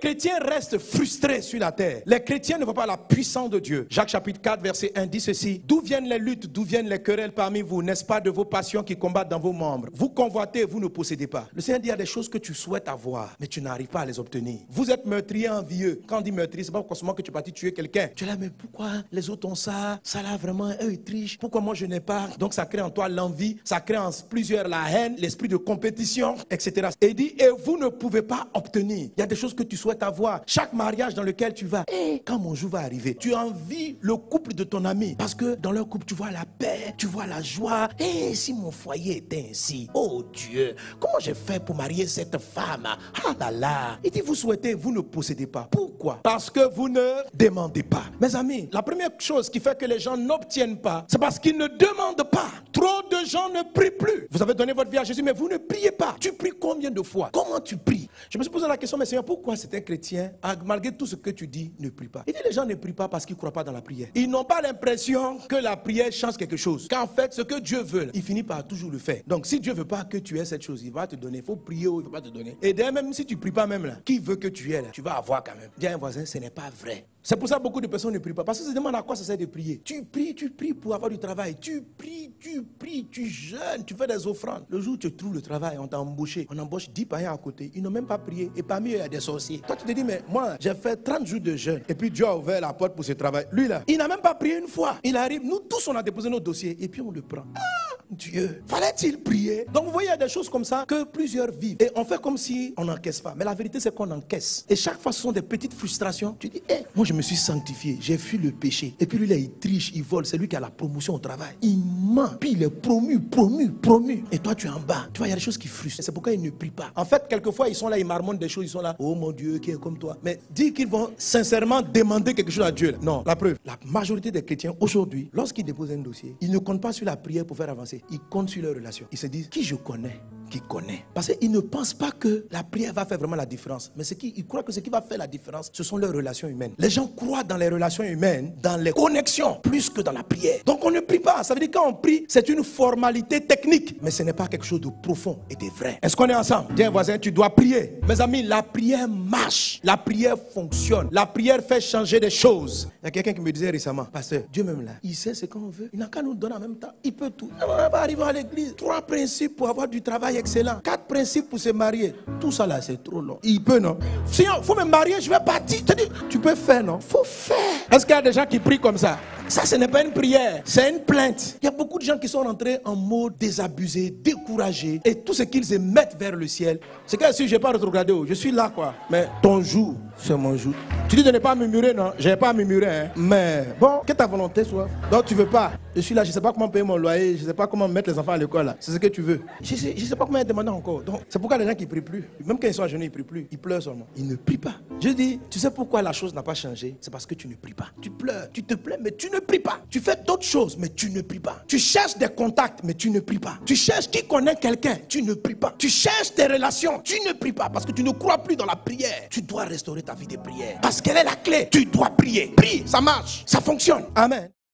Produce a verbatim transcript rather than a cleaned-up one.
chrétiens restent frustrés sur la terre. Les chrétiens ne voient pas la puissance de Dieu. Jacques chapitre quatre, verset un dit ceci. D'où viennent les luttes, d'où viennent les querelles parmi vous? N'est-ce pas de vos passions qui combattent dans vos membres? Vous convoitez, vous ne possédez pas. Le Seigneur dit, il y a des choses que tu souhaites avoir, mais tu n'arrives pas à les obtenir. Vous êtes meurtrier envieux. Quand on dit meurtrier, c'est pas forcément que tu es parti tuer quelqu'un. Tu es là, mais pourquoi les autres ont ça? Ça là, vraiment, eux, ils trichent. Pourquoi moi, je n'ai pas? Donc, ça crée en toi l'envie, ça crée en plusieurs la haine, l'esprit de compétition, et cetera. Et il dit, et vous ne pouvez pas obtenir. Il y a des choses que tu souhaites avoir. Chaque mariage dans lequel tu vas, et quand mon jour va arriver, tu envies le couple de ton ami. Parce que dans leur couple, tu vois la paix, tu vois la joie. Et si mon foyer était ainsi, oh Dieu, comment j'ai fait pour marier cette femme? Ah là là. Il dit, vous souhaitez, vous ne possédez pas. Pourquoi? Parce que vous ne demandez pas. Mes amis, la première chose qui fait que les gens n'obtiennent pas, c'est parce qu'ils ne demandent pas. Trop de gens ne prient plus. Vous avez donné votre vie à Jésus, mais vous ne priez pas. Tu pries combien de fois? Comment tu pries? Je me suis posé la question, mais Seigneur, pourquoi c'est un chrétien, malgré tout ce que tu dis, ne prie pas? Il dit, les gens ne prient pas parce qu'ils ne croient pas dans la prière. Ils n'ont pas l'impression que la prière change quelque chose. Qu'en fait, ce que Dieu veut, il finit par toujours le faire. Donc, si Dieu ne veut pas que tu aies cette chose, il va te donner. Il faut prier ou il ne va pas te donner. Et d'ailleurs, même si tu ne pries pas même là, qui veut que tu aies là, tu vas avoir quand même. Dis à un voisin, ce n'est pas vrai. C'est pour ça que beaucoup de personnes ne prient pas. Parce que se demandent à quoi ça sert de prier. Tu pries, tu pries pour avoir du travail. Tu pries, tu pries, tu jeûnes, tu fais des offrandes. Le jour où tu trouves le travail, on t'a embauché. On embauche dix païens à côté. Ils n'ont même pas prié. Et parmi eux, il y a des sorciers. Toi, tu te dis, mais moi, j'ai fait trente jours de jeûne. Et puis Dieu a ouvert la porte pour ce travail. Lui là, il n'a même pas prié une fois. Il arrive, nous tous, on a déposé nos dossiers. Et puis on le prend. Ah, Dieu, fallait-il prier? Donc vous voyez, il y a des choses comme ça que plusieurs vivent. Et on fait comme si on n'encaisse pas. Mais la vérité, c'est qu'on encaisse. Et chaque fois, ce sont des petites frustrations. Tu dis, hé, hey, moi, je me suis sanctifié. J'ai fui le péché. Et puis lui, là, il triche, il vole. C'est lui qui a la promotion au travail. Il ment. Puis il est promu, promu, promu. Et toi, tu es en bas. Tu vois, il y a des choses qui frustrent. C'est pourquoi ils ne prient pas. En fait, quelquefois, ils sont là, ils marmonnent des choses. Ils sont là, oh mon Dieu, qui est comme toi. Mais dis qu'ils vont sincèrement demander quelque chose à Dieu. Là. Non, la preuve. La majorité des chrétiens, aujourd'hui, lorsqu'ils déposent un dossier, ils ne comptent pas sur la prière pour faire avancer. Ils comptent sur leur relation. Ils se disent, qui je connais? Qui connaît. Parce qu'ils ne pensent pas que la prière va faire vraiment la différence. Mais ce qui, ils croient que ce qui va faire la différence, ce sont leurs relations humaines. Les gens croient dans les relations humaines, dans les connexions, plus que dans la prière. Donc on ne prie pas. Ça veut dire quand on prie, c'est une formalité technique. Mais ce n'est pas quelque chose de profond et de vrai. Est-ce qu'on est ensemble? Dis à un voisin, tu dois prier. Mes amis, la prière marche. La prière fonctionne. La prière fait changer des choses. Il y a quelqu'un qui me disait récemment, pasteur, Dieu même là, il sait ce qu'on veut. Il n'a qu'à nous donner en même temps. Il peut tout. On va arriver à l'église. Trois principes pour avoir du travail excellent. Quatre principes pour se marier. Tout ça là, c'est trop long. Il peut, non? Sinon, il faut me marier, je vais partir. Tu peux faire, non? Il faut faire. Est-ce qu'il y a des gens qui prient comme ça? Ça, ce n'est pas une prière, c'est une plainte. Il y a beaucoup de gens qui sont rentrés en mode désabusé, découragé. Et tout ce qu'ils émettent vers le ciel, c'est que si je n'ai pas rétrogradé, je suis là, quoi. Mais ton jour, c'est mon jour. Tu dis de ne pas murmurer, non? Je n'ai pas murmuré, hein. Mais bon, que ta volonté soit. Donc tu veux pas. Je suis là, je ne sais pas comment payer mon loyer, je ne sais pas comment mettre les enfants à l'école, là. C'est ce que tu veux. Je ne sais, je sais pas comment demander encore. Donc c'est pourquoi les gens qui ne prient plus, même quand ils sont à genoux, ils ne prient plus. Ils pleurent seulement. Ils ne prient pas. Je dis, tu sais pourquoi la chose n'a pas changé? C'est parce que tu ne pries pas. Tu pleures, tu te plains, mais tu ne pries pas. Tu fais d'autres choses, mais tu ne pries pas. Tu cherches des contacts, mais tu ne pries pas. Tu cherches qui connaît quelqu'un, tu ne pries pas. Tu cherches des relations, tu ne pries pas parce que tu ne crois plus dans la prière. Tu dois restaurer ta vie de prière parce qu'elle est la clé. Tu dois prier. Prie, ça marche, ça fonctionne. Amen.